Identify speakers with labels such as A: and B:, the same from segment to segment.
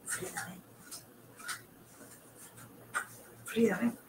A: Frida, ¿eh?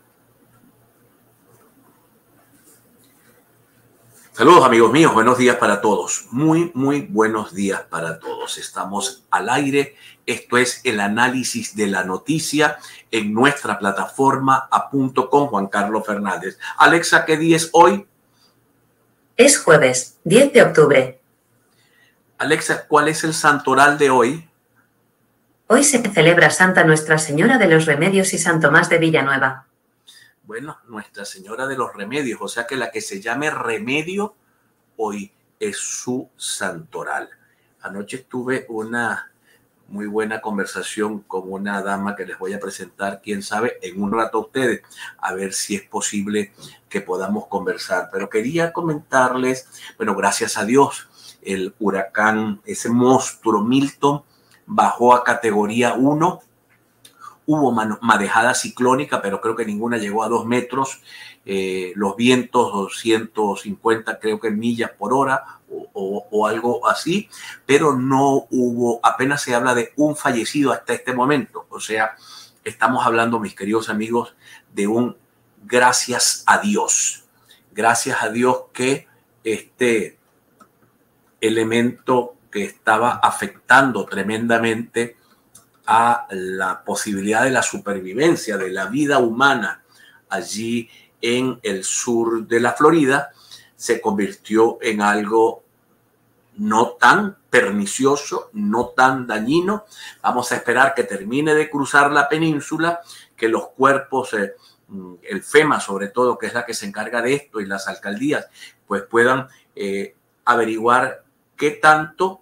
B: Saludos amigos míos, buenos días para todos, muy buenos días para todos. Estamos al aire, esto es el análisis de la noticia en nuestra plataforma A.com, Juan Carlos Fernández. Alexa, ¿qué día es hoy?
C: Es jueves, 10 de octubre.
B: Alexa, ¿cuál es el santoral de hoy?
C: Hoy se celebra Santa Nuestra Señora de los Remedios y San Tomás de Villanueva.
B: Bueno, Nuestra Señora de los Remedios, o sea que la que se llame Remedio hoy es su santoral. Anoche tuve una muy buena conversación con una dama que les voy a presentar, quién sabe, en un rato a ustedes, a ver si es posible que podamos conversar. Pero quería comentarles, bueno, gracias a Dios, el huracán, ese monstruo Milton, bajó a categoría 1. Hubo marejada ciclónica, pero creo que ninguna llegó a 2 metros. Los vientos 250, creo que millas por hora o algo así, pero no hubo, apenas se habla de un fallecido hasta este momento. O sea, estamos hablando, mis queridos amigos, de un gracias a Dios. Gracias a Dios que este elemento que estaba afectando tremendamente a la posibilidad de la supervivencia de la vida humana allí en el sur de la Florida se convirtió en algo no tan pernicioso, no tan dañino. Vamos a esperar que termine de cruzar la península, que los cuerpos, el FEMA sobre todo, que es la que se encarga de esto, y las alcaldías, pues puedan averiguar qué tanto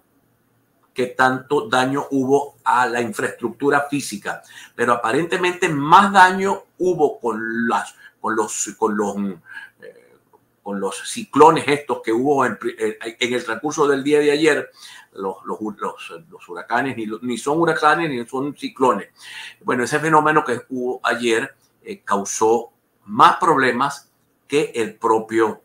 B: daño hubo a la infraestructura física, pero aparentemente más daño hubo con los ciclones estos que hubo en el transcurso del día de ayer. Los huracanes ni son huracanes ni son ciclones. Bueno, ese fenómeno que hubo ayer causó más problemas que el propio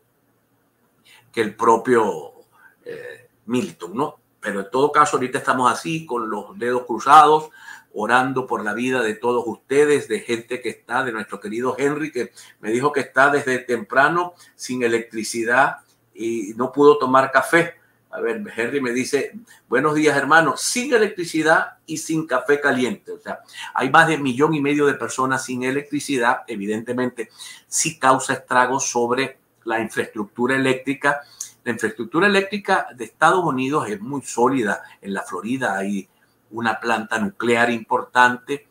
B: Milton, ¿no? Pero en todo caso, ahorita estamos así, con los dedos cruzados, orando por la vida de todos ustedes, de gente que está, de nuestro querido Henry, que me dijo que está desde temprano sin electricidad y no pudo tomar café. A ver, Henry me dice, buenos días, hermano, sin electricidad y sin café caliente. O sea, hay más de 1,5 millones de personas sin electricidad. Evidentemente, sí causa estragos sobre la infraestructura eléctrica. La infraestructura eléctrica de Estados Unidos es muy sólida. En la Florida hay una planta nuclear importante.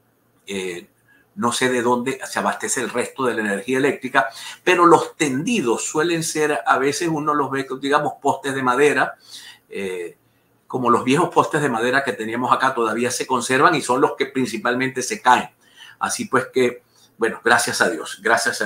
B: No sé de dónde se abastece el resto de la energía eléctrica, pero los tendidos suelen ser, a veces uno los ve, digamos, postes de madera, como los viejos postes de madera que teníamos acá todavía se conservan y son los que principalmente se caen. Así pues que, bueno, gracias a Dios,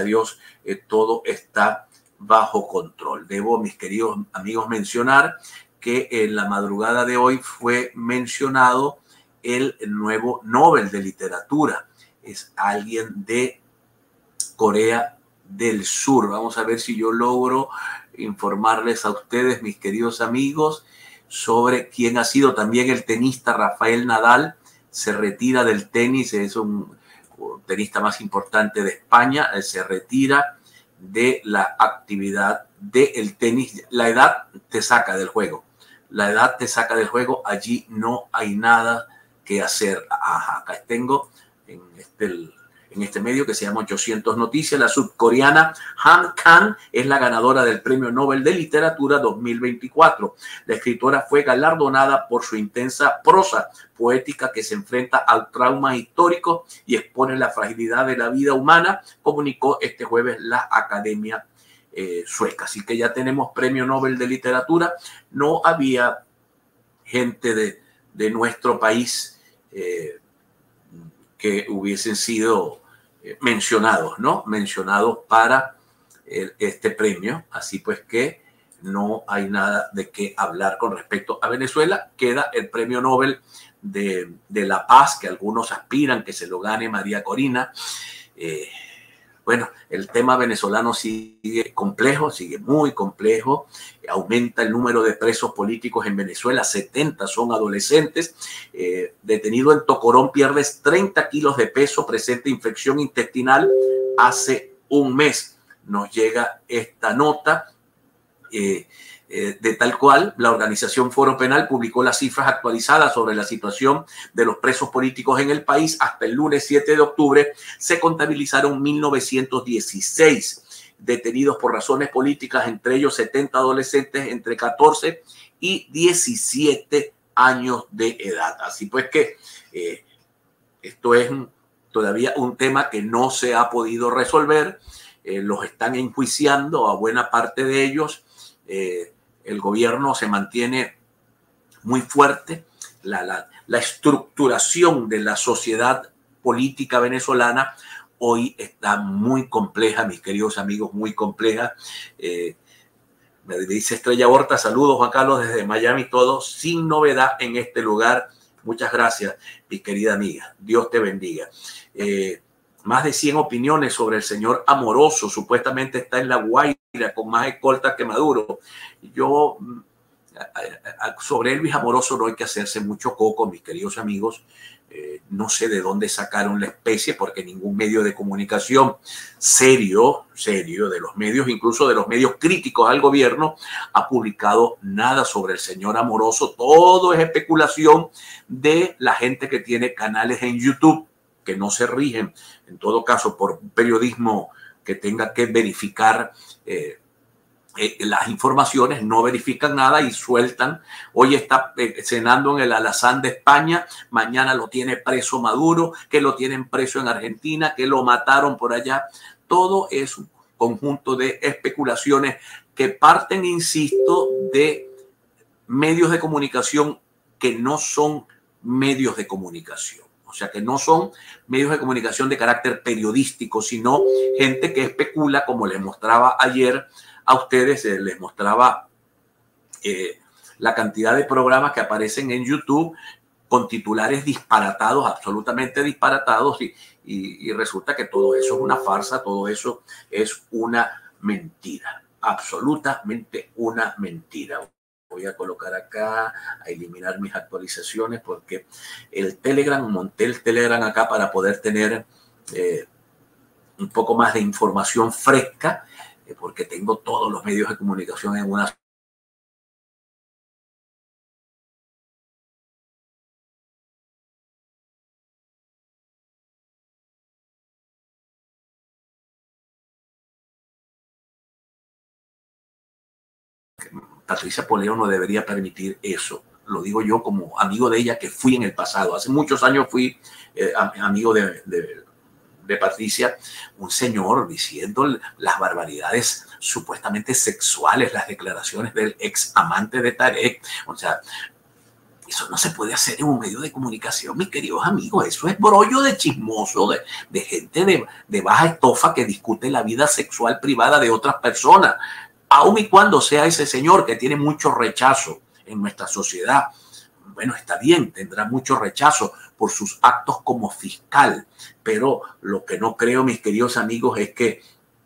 B: todo está bajo control. Debo, mis queridos amigos, mencionar que en la madrugada de hoy fue mencionado el nuevo Nobel de Literatura. Es alguien de Corea del Sur. Vamos a ver si yo logro informarles a ustedes, mis queridos amigos, sobre quién ha sido también el tenista Rafael Nadal. Se retira del tenis, es un tenista más importante de España, se retira de la actividad del tenis. La edad te saca del juego. La edad te saca del juego. Allí no hay nada que hacer. Ajá, acá tengo en este medio que se llama 800 Noticias. La sudcoreana Han Kang es la ganadora del Premio Nobel de Literatura 2024. La escritora fue galardonada por su intensa prosa poética que se enfrenta al trauma histórico y expone la fragilidad de la vida humana, comunicó este jueves la Academia Sueca. Así que ya tenemos Premio Nobel de Literatura. No había gente de nuestro país que hubiesen sido mencionados, ¿no? Mencionados para este premio. Así pues que no hay nada de qué hablar con respecto a Venezuela. Queda el Premio Nobel de la Paz, que algunos aspiran que se lo gane María Corina. Bueno, el tema venezolano sigue complejo, sigue muy complejo. Aumenta el número de presos políticos en Venezuela, 70 son adolescentes. Detenido en Tocorón, pierdes 30 kilos de peso, presenta infección intestinal hace un mes. Nos llega esta nota. De tal cual, la organización Foro Penal publicó las cifras actualizadas sobre la situación de los presos políticos en el país. Hasta el lunes 7 de octubre se contabilizaron 1916 detenidos por razones políticas, entre ellos 70 adolescentes entre 14 y 17 años de edad. Así pues que esto es todavía un tema que no se ha podido resolver. Los están enjuiciando a buena parte de ellos. El gobierno se mantiene muy fuerte. La estructuración de la sociedad política venezolana hoy está muy compleja, mis queridos amigos, muy compleja. Me dice Estrella Horta, saludos Juan Carlos desde Miami, todo sin novedad en este lugar. Muchas gracias, mi querida amiga. Dios te bendiga. Más de 100 opiniones sobre el señor Amoroso. Supuestamente está en La Guaira con más escolta que Maduro. Yo, sobre Elvis Amoroso no hay que hacerse mucho coco, mis queridos amigos. No sé de dónde sacaron la especie, porque ningún medio de comunicación serio, de los medios, incluso de los medios críticos al gobierno, ha publicado nada sobre el señor Amoroso. Todo es especulación de la gente que tiene canales en YouTube, que no se rigen, en todo caso, por un periodismo que tenga que verificar las informaciones, no verifican nada y sueltan. Hoy está cenando en el Alazán de España, mañana lo tiene preso Maduro, que lo tienen preso en Argentina, que lo mataron por allá. Todo es un conjunto de especulaciones que parten, insisto, de medios de comunicación que no son medios de comunicación. O sea, que no son medios de comunicación de carácter periodístico, sino gente que especula, como les mostraba ayer a ustedes, les mostraba la cantidad de programas que aparecen en YouTube con titulares disparatados, absolutamente disparatados, y resulta que todo eso es una farsa, todo eso es una mentira, absolutamente una mentira. Voy a colocar acá, a eliminar mis actualizaciones, porque el Telegram, monté el Telegram acá para poder tener un poco más de información fresca, porque tengo todos los medios de comunicación en una Patricia Poleo no debería permitir eso. Lo digo yo como amigo de ella, que fui en el pasado. Hace muchos años fui amigo de Patricia, un señor diciendo las barbaridades supuestamente sexuales, las declaraciones del ex amante de Tarek. O sea, eso no se puede hacer en un medio de comunicación, mis queridos amigos. Eso es brollo de chismoso, de gente de baja estofa que discute la vida sexual privada de otras personas. Aun y cuando sea ese señor que tiene mucho rechazo en nuestra sociedad, bueno, está bien, tendrá mucho rechazo por sus actos como fiscal, pero lo que no creo, mis queridos amigos, es que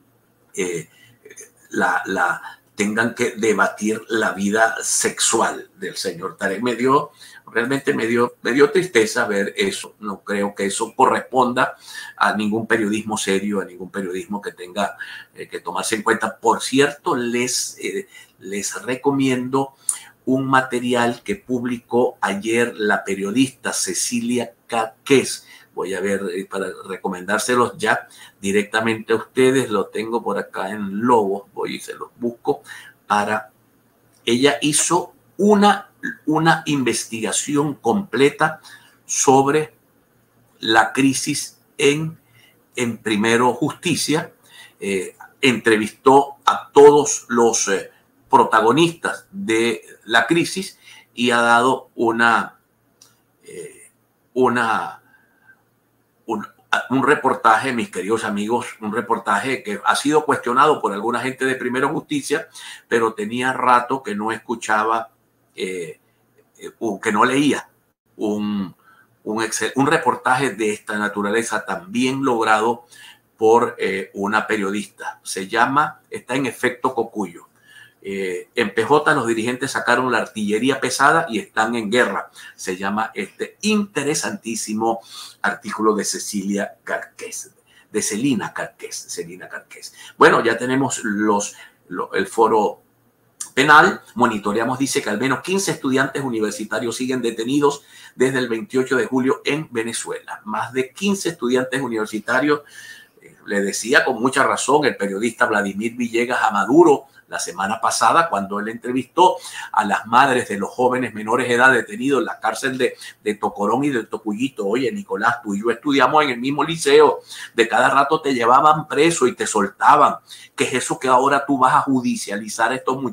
B: tengan que debatir la vida sexual del señor Tarek. Realmente me dio tristeza ver eso. No creo que eso corresponda a ningún periodismo serio, a ningún periodismo que tenga que tomarse en cuenta. Por cierto, les recomiendo un material que publicó ayer la periodista Cecilia Caqués. Voy a ver para recomendárselos ya directamente a ustedes. Lo tengo por acá en Logos. Voy y se los busco. Ella hizo una investigación completa sobre la crisis en Primero Justicia. Entrevistó a todos los protagonistas de la crisis y ha dado un reportaje, mis queridos amigos, un reportaje que ha sido cuestionado por alguna gente de Primero Justicia, pero tenía rato que no escuchaba, que no leía un reportaje de esta naturaleza tan bien logrado por una periodista. Está en efecto Cocuyo. En PJ los dirigentes sacaron la artillería pesada y están en guerra. Se llama este interesantísimo artículo de Celina Carqués. Bueno, ya tenemos el foro penal. Monitoreamos, dice que al menos 15 estudiantes universitarios siguen detenidos desde el 28 de julio en Venezuela. Más de 15 estudiantes universitarios. Le decía con mucha razón el periodista Vladimir Villegas a Maduro la semana pasada, cuando él entrevistó a las madres de los jóvenes menores de edad detenidos en la cárcel de Tocorón y de Tocuyito. Oye, Nicolás, tú y yo estudiamos en el mismo liceo, de cada rato te llevaban preso y te soltaban. ¿Qué es eso que ahora tú vas a judicializar a estos muchachos?